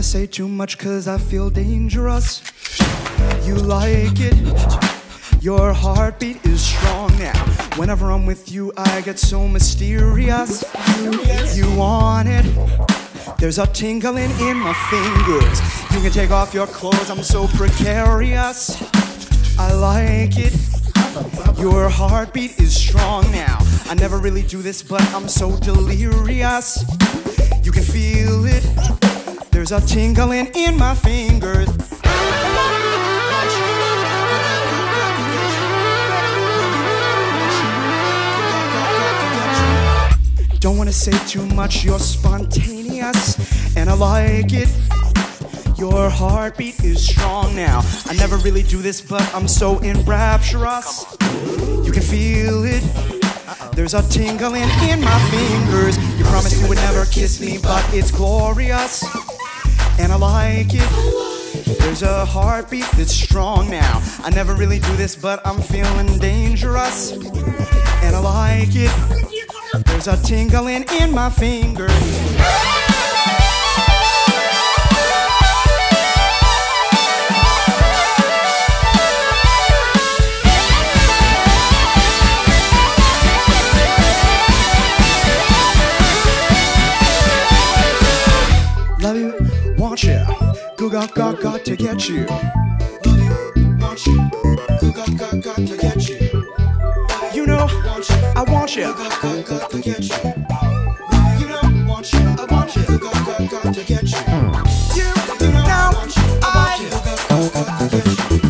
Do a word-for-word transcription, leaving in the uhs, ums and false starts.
say too much cause I feel dangerous. You like it, your heartbeat is strong now. Whenever I'm with you, I get so mysterious. You want it, there's a tingling in my fingers. You can take off your clothes, I'm so precarious. I like it, your heartbeat is strong now. I never really do this, but I'm so delirious. You can feel it, there's a tingling in my fingers. Don't wanna say too much, you're spontaneous, and I like it. Your heartbeat is strong now. I never really do this, but I'm so enrapturous. You can feel it, there's a tingling in my fingers. You promised you would never kiss me, but it's glorious, and I like it. There's a heartbeat that's strong now. I never really do this, but I'm feeling dangerous, and I like it. There's a tingling in my fingers. Love you, want you, go got got got to get you. Love you, want you, go got got got to get you. You know, I want you, go got got got to get you. You know, want you, I want you, go got got got to get you. You, you know, I want you, I want you, go got got got to get you.